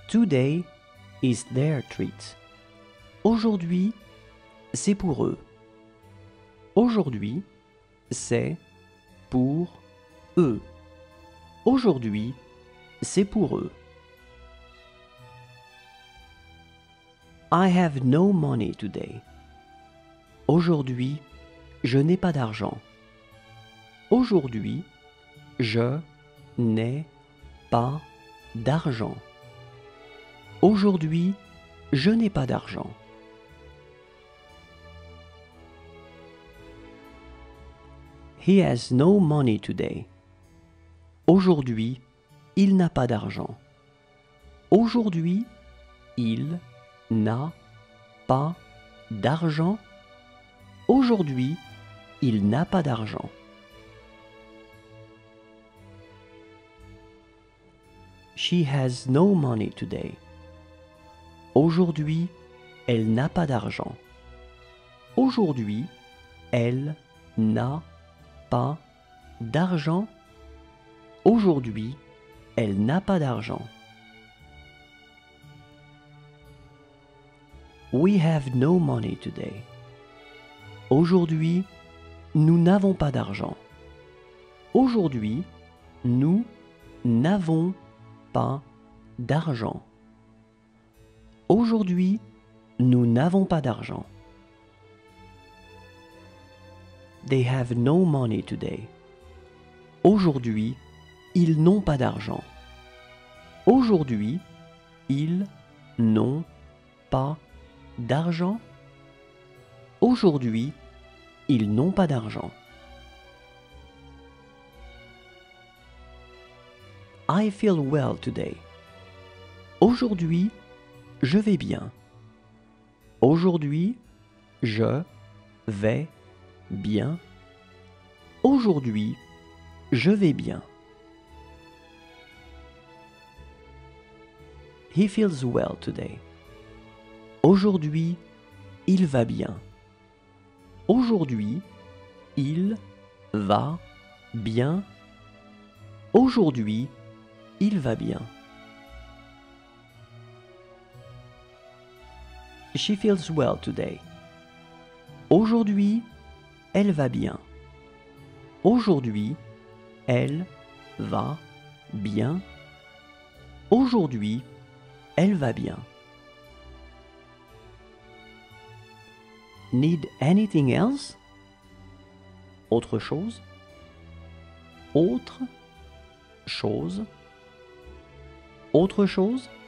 Today is their treat. Aujourd'hui, c'est pour eux. Aujourd'hui, c'est pour eux. Aujourd'hui, c'est pour eux. I have no money today. Aujourd'hui, je n'ai pas d'argent. Aujourd'hui, je n'ai pas d'argent. Aujourd'hui, je n'ai pas d'argent. He has no money today. Aujourd'hui, il n'a pas d'argent. Aujourd'hui, il n'a pas d'argent. Aujourd'hui, il n'a pas d'argent. She has no money today. Aujourd'hui, elle n'a pas d'argent. Aujourd'hui, elle n'a pas d'argent. Aujourd'hui, elle n'a pas d'argent. We have no money today. Aujourd'hui, nous n'avons pas d'argent. Aujourd'hui, nous n'avons pas d'argent. Aujourd'hui, nous n'avons pas d'argent. They have no money today. Aujourd'hui, ils n'ont pas d'argent. Aujourd'hui, ils n'ont pas d'argent. Aujourd'hui, ils n'ont pas d'argent. I feel well today. Aujourd'hui, je vais bien. Aujourd'hui, je vais bien. Aujourd'hui, je vais bien. He feels well today. Aujourd'hui, il va bien. Aujourd'hui, il va bien. Aujourd'hui, il va bien. She feels well today. Aujourd'hui, elle va bien. Aujourd'hui, elle va bien. Aujourd'hui, elle va bien. Need anything else? Autre chose? Autre chose? Autre chose?